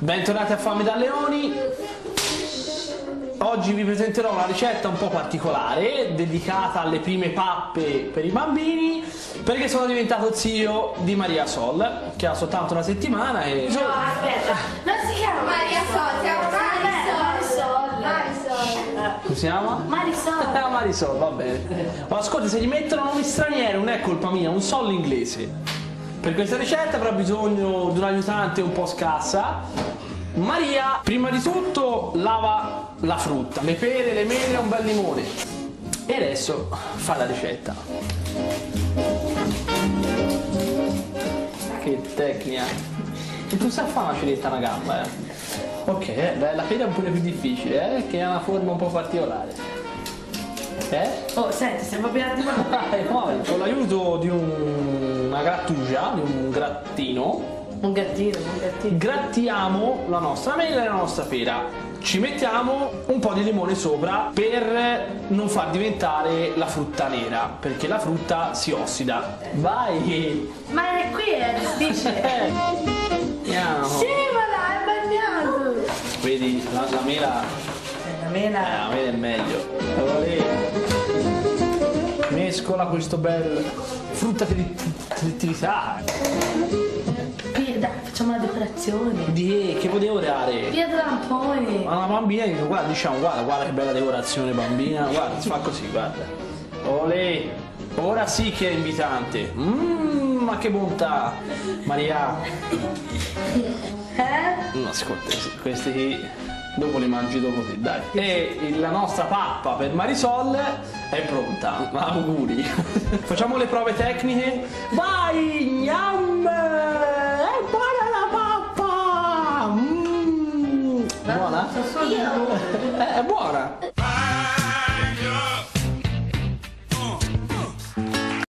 Bentornati a Fame da Leoni. Oggi vi presenterò una ricetta un po' particolare dedicata alle prime pappe per i bambini, perché sono diventato zio di Maria Sol, che ha soltanto una settimana e... No, aspetta, non si chiama Maria Sol, si chiama Marisol. Come si chiama? Marisol. Marisol, va bene. Ma ascolta, se gli mettono nomi stranieri non è colpa mia, un sol inglese. Per questa ricetta avrà bisogno di un aiutante un po' scassa. Maria, prima di tutto, lava la frutta, le pere, le mele e un bel limone. E adesso fa la ricetta. Che tecnica! E tu sai fare una filetta a una gamba, Ok, la pera è un po' più difficile, che ha una forma un po' particolare. Oh, senti, stiamo appena arrivando. Con l'aiuto di una grattugia, di un grattino, Un gattino. grattiamo la nostra mela e la nostra pera. Ci mettiamo un po' di limone sopra per non far diventare la frutta nera, perché la frutta si ossida. Vai! Ma è qui, è difficile. Andiamo. Sì, ma dai, è bagnato. Vedi, la mela... La mela. La mela è meglio. Mescola questo bel frutta trittività. Dai, facciamo la decorazione. Che potevo dare? Via lamponi. Ma una bambina dice, guarda, diciamo, guarda che bella decorazione bambina, guarda, si fa così, guarda. Olè, ora sì che è invitante. Ma che bontà, Maria. No, ascolta, questi dopo li mangi dopo te, dai. E la nostra pappa per Marisol è pronta, auguri. Facciamo le prove tecniche. Vai, gnam! È buona la pappa! Buona? È buona!